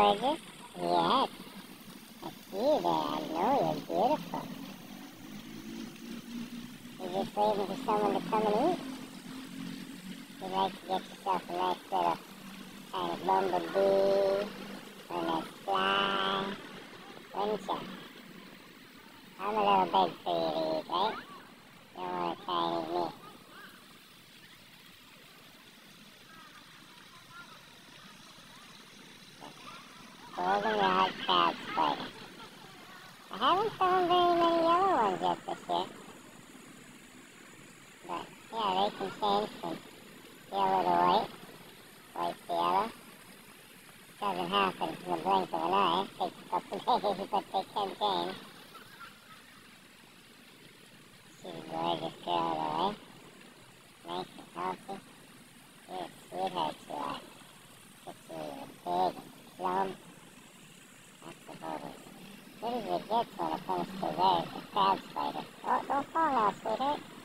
gorgeous? Yes. I see you there. I know you're beautiful. You're just waiting for someone to come and eat? You'd like to get yourself a nice little kind of bumblebee or a nice fly, wouldn't you? I'm a little big for you to eat, right? You don't want to try and eat me. Goldenrod crab spider. I haven't found very many yellow ones yet this year. But, yeah, they can change from yellow to white, white to yellow. Doesn't happen in the blink of an eye. It takes a couple of days, but they can change. She's a gorgeous girl, though, eh? Nice and healthy. You're a sweetheart, you are. But you're big and plump. That's about as good as it gets when it comes to the crab spider. Oh, don't fall now, sweetheart.